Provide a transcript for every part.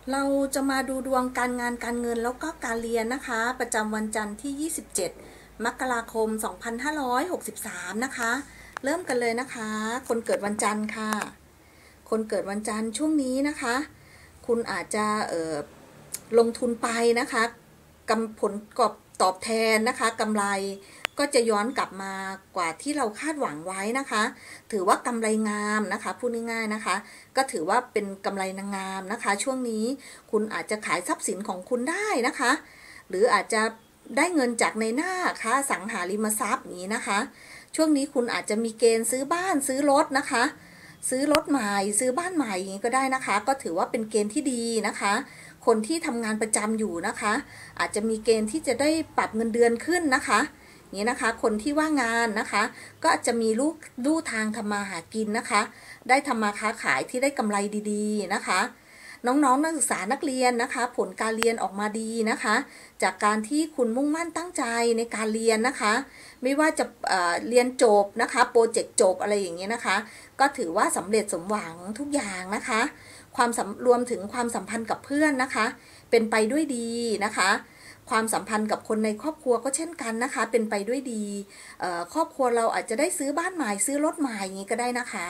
เราจะมาดูดวงการงานการเงินแล้วก็การเรียนนะคะประจำวันจันทร์ที่ 27 มกราคม 2563 นะคะ เริ่มกันเลยนะคะ คนเกิดวันจันทร์ค่ะ คนเกิดวันจันทร์ช่วงนี้นะคะ คุณอาจจะลงทุนไปนะคะผลตอบแทนนะคะกำไรก็จะย้อนกลับมากว่าที่เราคาดหวังไว้นะคะ ถือว่ากำไรงามนะคะพูดง่ายๆนะคะก็ถือว่าเป็นกำไรงามนะคะช่วงนี้คุณอาจจะขายทรัพย์สินของคุณได้นะคะหรืออาจจะได้เงินจากในหน้าค้าสังหาริมทรัพย์นี้นะคะช่วงนี้คุณอาจจะมีเกณฑ์ซื้อบ้านซื้อรถนะคะซื้อรถใหม่ซื้อบ้านใหม่อย่างนี้ก็ได้นะคะก็ถือว่าเป็นเกณฑ์ที่ดีนะคะคนที่ทำงานประจำอยู่นะคะอาจจะมีเกณฑ์ที่จะได้ปรับเงินเดือนขึ้นนะคะนี้นะคะคนที่ว่างงานนะคะก็อาจจะมีลู่ทางทำมาหากินนะคะได้ทำมาค้าขายที่ได้กำไรดีๆนะคะน้องๆนักศึกษานักเรียนนะคะผลการเรียนออกมาดีนะคะจากการที่คุณมุ่งมั่นตั้งใจในการเรียนนะคะไม่ว่าจะเรียนจบนะคะโปรเจกต์จบอะไรอย่างเงี้ยนะคะก็ถือว่าสำเร็จสมหวังทุกอย่างนะคะรวมถึงความสัมพันธ์กับเพื่อนนะคะเป็นไปด้วยดีนะคะความสัมพันธ์กับคนในครอบครัวก็เช่นกันนะคะเป็นไปด้วยดีครอบครัวเราอาจจะได้ซื้อบ้านใหม่ซื้อรถใหม่อย่างนี้ก็ได้นะคะ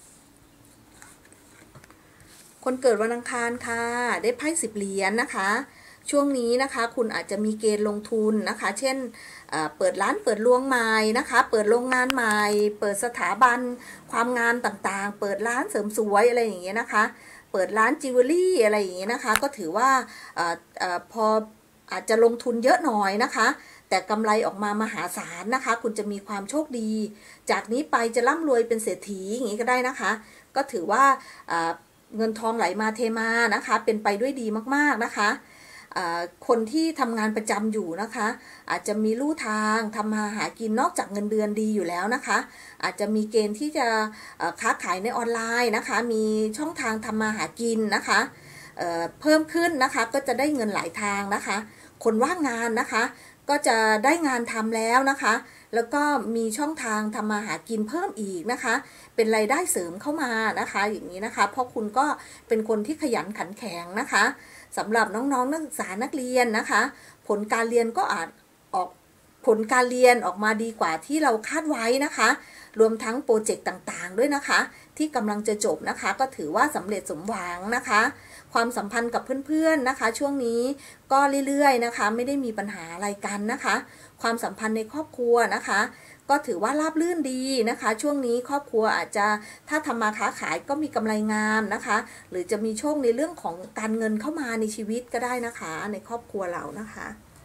คนเกิดวันอังคารค่ะได้ไพ่10 เหรียญนะคะช่วงนี้นะคะคุณอาจจะมีเกณฑ์ลงทุนนะคะเช่นเปิดร้านเปิดโรงใหม่นะคะเปิดโรงงานใหม่เปิดสถาบันความงามต่างๆเปิดร้านเสริมสวยอะไรอย่างเงี้ยนะคะเปิดร้านจิวเวลรี่อะไรอย่างเงี้ยนะคะก็ถือว่าพออาจจะลงทุนเยอะหน่อยนะคะแต่กำไรออกมามหาศาลนะคะคุณจะมีความโชคดีจากนี้ไปจะร่ำรวยเป็นเศรษฐีอย่างนี้ก็ได้นะคะก็ถือว่าเงินทองไหลมาเทมานะคะเป็นไปด้วยดีมากๆนะคะคนที่ทำงานประจำอยู่นะคะอาจจะมีลู่ทางทำมาหากินนอกจากเงินเดือนดีอยู่แล้วนะคะอาจจะมีเกณฑ์ที่จะค้าขายในออนไลน์นะคะมีช่องทางทำมาหากินนะคะเพิ่มขึ้นนะคะก็จะได้เงินหลายทางนะคะคนว่างงานนะคะก็จะได้งานทำแล้วนะคะแล้วก็มีช่องทางทำมาหากินเพิ่มอีกนะคะเป็นรายได้เสริมเข้ามานะคะอย่างนี้นะคะเพราะคุณก็เป็นคนที่ขยันขันแข็งนะคะสำหรับน้องๆนักศึกษานักเรียนนะคะผลการเรียนก็อาจออกผลการเรียนออกมาดีกว่าที่เราคาดไว้นะคะรวมทั้งโปรเจกต์ต่างๆด้วยนะคะที่กำลังจะจบนะคะก็ถือว่าสำเร็จสมหวังนะคะความสัมพันธ์กับเพื่อนๆนะคะช่วงนี้ก็เรื่อยๆนะคะไม่ได้มีปัญหาอะไรกันนะคะความสัมพันธ์ในครอบครัวนะคะก็ถือว่าราบรื่นดีนะคะช่วงนี้ครอบครัวอาจจะถ้าทำมาค้าขายก็มีกำไรงามนะคะหรือจะมีโชคในเรื่องของการเงินเข้ามาในชีวิตก็ได้นะคะในครอบครัวเรานะคะ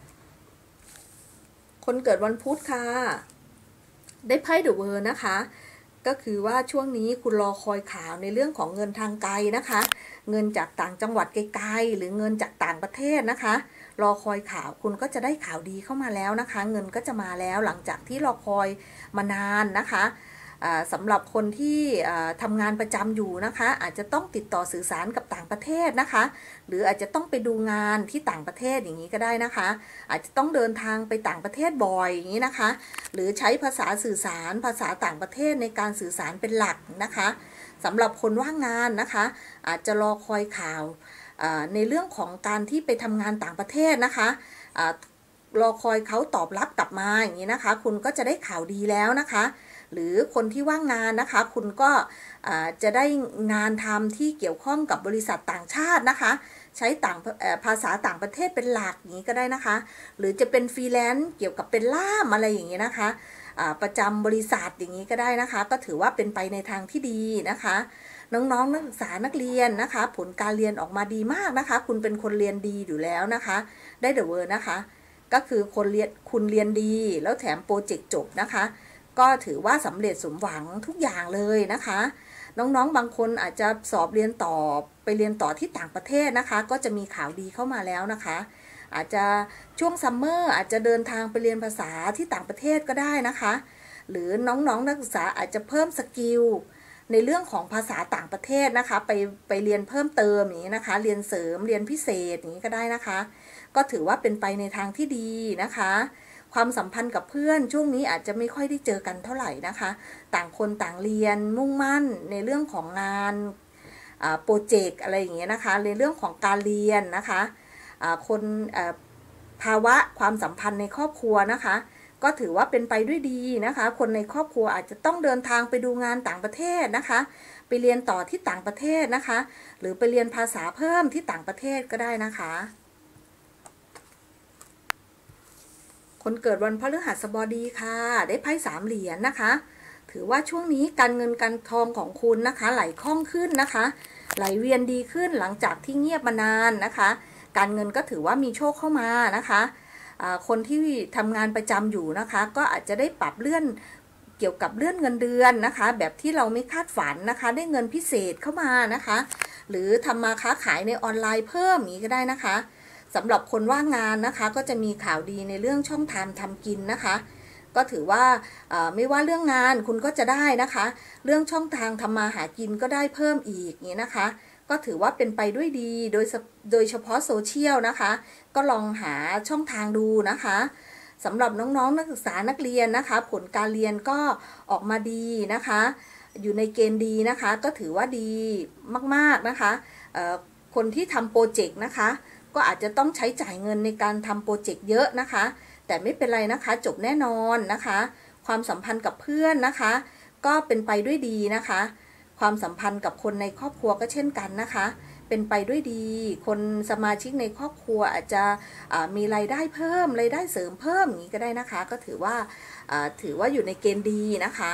คนเกิดวันพุธค่ะได้ไพ่เดอะเวิลด์นะคะก็คือว่าช่วงนี้คุณรอคอยข่าวในเรื่องของเงินทางไกลนะคะเงินจากต่างจังหวัดไกลๆหรือเงินจากต่างประเทศนะคะรอคอยข่าวคุณก็จะได้ข่าวดีเข้ามาแล้วนะคะเงินก็จะมาแล้วหลังจากที่รอคอยมานานนะคะสำหรับคนที่ทำงานประจำอยู่นะคะอาจจะต้องติดต่อสื่อสารกับต่างประเทศนะคะหรืออาจจะต้องไปดูงานที่ต่างประเทศอย่างนี้ก็ได้นะคะอาจจะต้องเดินทางไปต่างประเทศบ่อยอย่างนี้นะคะหรือใช้ภาษาสื่อสารภาษาต่างประเทศในการสื่อสารเป็นหลักนะคะสำหรับคนว่างงานนะคะอาจจะรอคอยข่าวในเรื่องของการที่ไปทำงานต่างประเทศนะคะรอคอยเขาตอบรับกลับมาอย่างนี้นะคะคุณก็จะได้ข่าวดีแล้วนะคะหรือคนที่ว่างงานนะคะคุณก็จะได้งานทำที่เกี่ยวข้องกับบริษัทต่างชาตินะคะใช้ภาษาต่างประเทศเป็นหลักอย่างนี้ก็ได้นะคะหรือจะเป็นฟรีแลนซ์เกี่ยวกับเป็นล่ามอะไรอย่างนี้นะคะประจำบริษัทอย่างนี้ก็ได้นะคะก็ถือว่าเป็นไปในทางที่ดีนะคะน้องๆนักศึกษานักเรียนนะคะผลการเรียนออกมาดีมากนะคะคุณเป็นคนเรียนดีอยู่แล้วนะคะได้เดอะเวิร์นะคะก็คือคุณเรียนดีแล้วแถมโปรเจกต์จบนะคะก็ถือว่าสำเร็จสมหวังทุกอย่างเลยนะคะน้องๆบางคนอาจจะสอบเรียนต่อไปเรียนต่อที่ต่างประเทศนะคะก็จะมีข่าวดีเข้ามาแล้วนะคะอาจจะช่วงซัมเมอร์อาจจะเดินทางไปเรียนภาษาที่ต่างประเทศก็ได้นะคะหรือน้องๆนักศึกษาอาจจะเพิ่มสกิลในเรื่องของภาษาต่างประเทศนะคะไปเรียนเพิ่มเติมอย่างนี้นะคะเรียนเสริมเรียนพิเศษอย่างนี้ก็ได้นะคะก็ถือว่าเป็นไปในทางที่ดีนะคะความสัมพันธ์กับเพื่อนช่วงนี้อาจจะไม่ค่อยได้เจอกันเท่าไหร่นะคะต่างคนต่างเรียนมุ่งมั่นในเรื่องของงานโปรเจกต์อะไรอย่างเงี้ยนะคะในเรื่องของการเรียนนะคะคนภาวะความสัมพันธ์ในครอบครัวนะคะก็ถือว่าเป็นไปด้วยดีนะคะคนในครอบครัวอาจจะต้องเดินทางไปดูงานต่างประเทศนะคะไปเรียนต่อที่ต่างประเทศนะคะหรือไปเรียนภาษาเพิ่มที่ต่างประเทศก็ได้นะคะคนเกิดวันพฤหัสบดีค่ะได้ไพ่3 เหรียญนะคะถือว่าช่วงนี้การเงินการทองของคุณนะคะไหลคล่องขึ้นนะคะไหลเวียนดีขึ้นหลังจากที่เงียบมานานนะคะการเงินก็ถือว่ามีโชคเข้ามานะคะคนที่ทำงานประจำอยู่นะคะก็อาจจะได้ปรับเลื่อนเกี่ยวกับเลื่อนเงินเดือนนะคะแบบที่เราไม่คาดฝันนะคะได้เงินพิเศษเข้ามานะคะหรือทำมาค้าขายในออนไลน์เพิ่มนี้ก็ได้นะคะสำหรับคนว่างงานนะคะก็จะมีข่าวดีในเรื่องช่องทางทำกินนะคะก็ถือว่าไม่ว่าเรื่องงานคุณก็จะได้นะคะเรื่องช่องทางทำมาหากินก็ได้เพิ่มอีกนี้นะคะก็ถือว่าเป็นไปด้วยดีโดยเฉพาะโซเชียลนะคะก็ลองหาช่องทางดูนะคะสำหรับน้องๆนักศึกษานักเรียนนะคะผลการเรียนก็ออกมาดีนะคะอยู่ในเกณฑ์ดีนะคะก็ถือว่าดีมากๆนะคะคนที่ทำโปรเจกต์นะคะก็อาจจะต้องใช้จ่ายเงินในการทำโปรเจกต์เยอะนะคะแต่ไม่เป็นไรนะคะจบแน่นอนนะคะความสัมพันธ์กับเพื่อนนะคะก็เป็นไปด้วยดีนะคะความสัมพันธ์กับคนในครอบครัวก็เช่นกันนะคะเป็นไปด้วยดีคนสมาชิกในครอบครัวอาจจะมีรายได้เพิ่มรายได้เสริมเพิ่มอย่างนี้ก็ได้นะคะก็ถือว่าอยู่ในเกณฑ์ดีนะคะ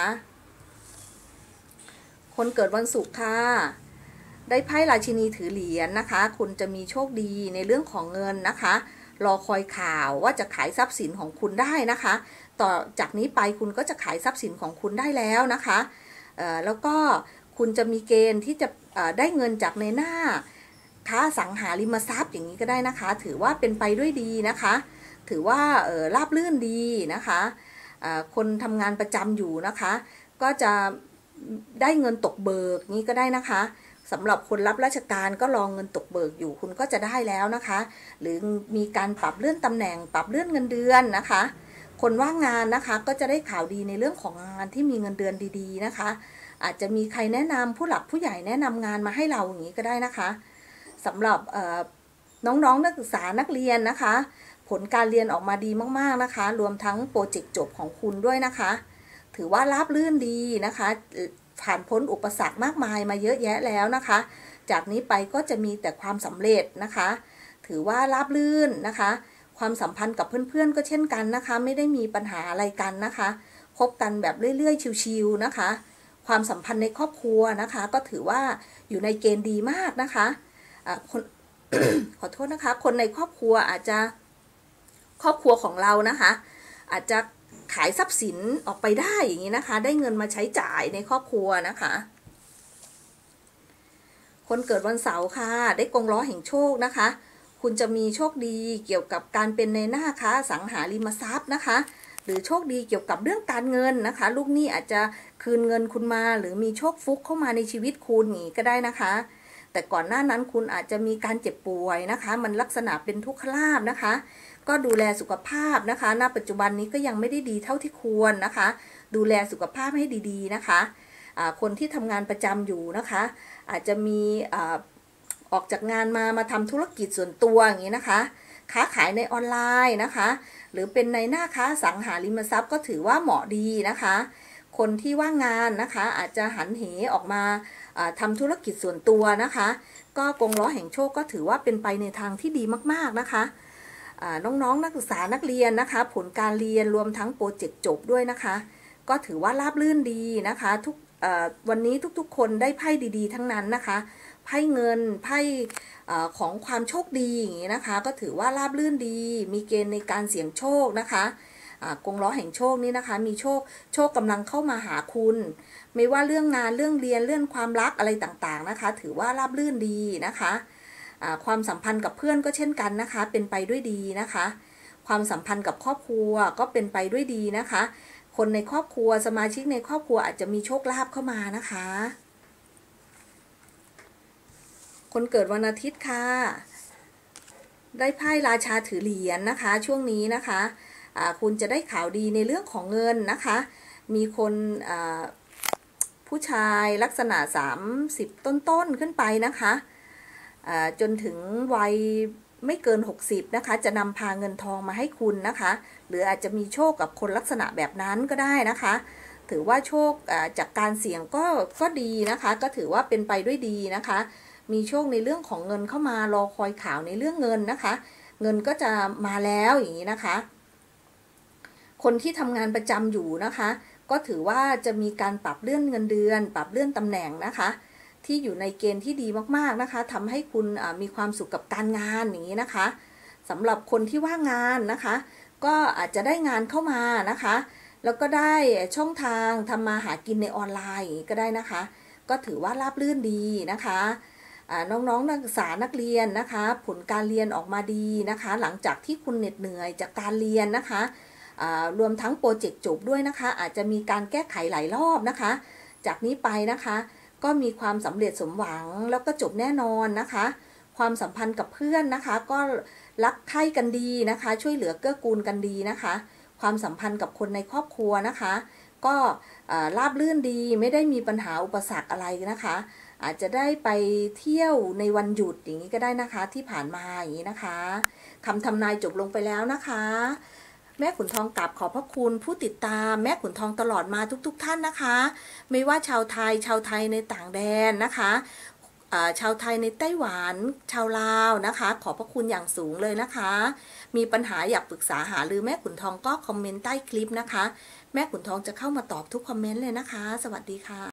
คนเกิดวันศุกร์ค่ะได้ไพ่ราชินีถือเหรียญนะคะคุณจะมีโชคดีในเรื่องของเงินนะคะรอคอยข่าวว่าจะขายทรัพย์สินของคุณได้นะคะต่อจากนี้ไปคุณก็จะขายทรัพย์สินของคุณได้แล้วนะคะแล้วก็คุณจะมีเกณฑ์ที่จะได้เงินจากในหน้าค้าสังหาริมทรัพย์อย่างนี้ก็ได้นะคะถือว่าเป็นไปด้วยดีนะคะถือว่าราบรื่นดีนะคะคนทำงานประจำอยู่นะคะก็จะได้เงินตกเบิกนี้ก็ได้นะคะสำหรับคนรับราชการก็รองเงินตกเบิกอยู่คุณก็จะได้แล้วนะคะหรือมีการปรับเลื่อนตำแหน่งปรับเลื่อนเงินเดือนนะคะคนว่างงานนะคะก็จะได้ข่าวดีในเรื่องของงานที่มีเงินเดือนดีๆนะคะอาจจะมีใครแนะนำผู้หลักผู้ใหญ่แนะนำงานมาให้เราอย่างนี้ก็ได้นะคะสำหรับน้องๆนักศึกษานักเรียนนะคะผลการเรียนออกมาดีมากๆนะคะรวมทั้งโปรเจกต์จบของคุณด้วยนะคะถือว่าราบรื่นดีนะคะผ่านพ้นอุปสรรคมากมายมาเยอะแยะแล้วนะคะจากนี้ไปก็จะมีแต่ความสำเร็จนะคะถือว่าราบรื่นนะคะความสัมพันธ์กับเพื่อนๆก็เช่นกันนะคะไม่ได้มีปัญหาอะไรกันนะคะคบกันแบบเรื่อยๆชิวๆนะคะความสัมพันธ์ในครอบครัวนะคะก็ถือว่าอยู่ในเกณฑ์ดีมากนะคะคน ขอโทษนะคะคนในครอบครัวอาจจะครอบครัวของเรานะคะอาจจะขายทรัพย์สินออกไปได้อย่างนี้นะคะได้เงินมาใช้จ่ายในครอบครัวนะคะคนเกิดวันเสาร์ค่ะได้กงล้อแห่งโชคนะคะคุณจะมีโชคดีเกี่ยวกับการเป็นในหน้าค้าสังหาริมทรัพย์นะคะหรือโชคดีเกี่ยวกับเรื่องการเงินนะคะลูกหนี้อาจจะคืนเงินคุณมาหรือมีโชคฟุกเข้ามาในชีวิตคุณอย่างนี้ก็ได้นะคะแต่ก่อนหน้านั้นคุณอาจจะมีการเจ็บป่วยนะคะมันลักษณะเป็นทุกขลาภนะคะก็ดูแลสุขภาพนะคะณปัจจุบันนี้ก็ยังไม่ได้ดีเท่าที่ควรนะคะดูแลสุขภาพให้ดีๆนะคะคนที่ทำงานประจำอยู่นะคะอาจจะมีออกจากงานมาทำธุรกิจส่วนตัวอย่างนี้นะคะค้าขายในออนไลน์นะคะหรือเป็นในหน้าค้าสังหาริมทรัพย์ก็ถือว่าเหมาะดีนะคะคนที่ว่างงานนะคะอาจจะหันเหออกมาทำธุรกิจส่วนตัวนะคะก็กงล้อแห่งโชคก็ถือว่าเป็นไปในทางที่ดีมากๆนะคะน้องๆนักศึกษานักเรียนนะคะผลการเรียนรวมทั้งโปรเจกต์จบด้วยนะคะก็ถือว่าราบรื่นดีนะคะวันนี้ทุกๆคนได้ไพ่ดีๆทั้งนั้นนะคะไพ่เงินไพ่ของความโชคดีอย่างนี้นะคะก็ถือว่าราบรื่นดีมีเกณฑ์ในการเสี่ยงโชคนะคะกงล้อแห่งโชคนี้นะคะมีโชคกำลังเข้ามาหาคุณไม่ว่าเรื่องงานเรื่องเรียนเรื่องความรักอะไรต่างๆนะคะถือว่าราบรื่นดีนะคะความสัมพันธ์กับเพื่อนก็เช่นกันนะคะเป็นไปด้วยดีนะคะความสัมพันธ์กับครอบครัวก็เป็นไปด้วยดีนะคะคนในครอบครัวสมาชิกในครอบครัวอาจจะมีโชคลาภเข้ามานะคะคนเกิดวันอาทิตย์ค่ะได้ไพ่ราชาถือเหรียญนะคะช่วงนี้นะคะคุณจะได้ข่าวดีในเรื่องของเงินนะคะมีคนผผู้ชายลักษณะ30ต้นๆขึ้นไปนะคะจนถึงวัยไม่เกิน60นะคะจะนำพาเงินทองมาให้คุณนะคะหรืออาจจะมีโชคกับคนลักษณะแบบนั้นก็ได้นะคะถือว่าโชคจากการเสี่ยงก็ดีนะคะก็ถือว่าเป็นไปด้วยดีนะคะมีโชคในเรื่องของเงินเข้ามารอคอยข่าวในเรื่องเงินนะคะเงินก็จะมาแล้วอย่างนี้นะคะคนที่ทำงานประจำอยู่นะคะก็ถือว่าจะมีการปรับเลื่อนเงินเดือนปรับเลื่อนตำแหน่งนะคะที่อยู่ในเกณฑ์ที่ดีมากๆนะคะทำให้คุณมีความสุขกับการงานอย่างนี้นะคะสำหรับคนที่ว่างงานนะคะก็อาจจะได้งานเข้ามานะคะแล้วก็ได้ช่องทางทำมาหากินในออนไลน์ก็ได้นะคะก็ถือว่าราบรื่นดีนะคะน้องๆนักศึกษานักเรียนนะคะผลการเรียนออกมาดีนะคะหลังจากที่คุณเหน็ดเหนื่อยจากการเรียนนะคะรวมทั้งโปรเจกต์จบด้วยนะคะอาจจะมีการแก้ไขหลายรอบนะคะจากนี้ไปนะคะก็มีความสำเร็จสมหวังแล้วก็จบแน่นอนนะคะความสัมพันธ์กับเพื่อนนะคะก็รักใคร่กันดีนะคะช่วยเหลือเกื้อกูลกันดีนะคะความสัมพันธ์กับคนในครอบครัวนะคะก็ราบรื่นดีไม่ได้มีปัญหาอุปสรรคอะไรนะคะอาจจะได้ไปเที่ยวในวันหยุดอย่างนี้ก็ได้นะคะที่ผ่านมาอย่างนี้นะคะคำทำนายจบลงไปแล้วนะคะแม่ขุนทองกราบขอบพระคุณผู้ติดตามแม่ขุนทองตลอดมาทุกท่านนะคะไม่ว่าชาวไทยในต่างแดนนะคะชาวไทยในไต้หวันชาวลาวนะคะขอบพระคุณอย่างสูงเลยนะคะมีปัญหาอยากปรึกษาหารือแม่ขุนทองก็คอมเมนต์ใต้คลิปนะคะแม่ขุนทองจะเข้ามาตอบทุกคอมเมนต์เลยนะคะสวัสดีค่ะ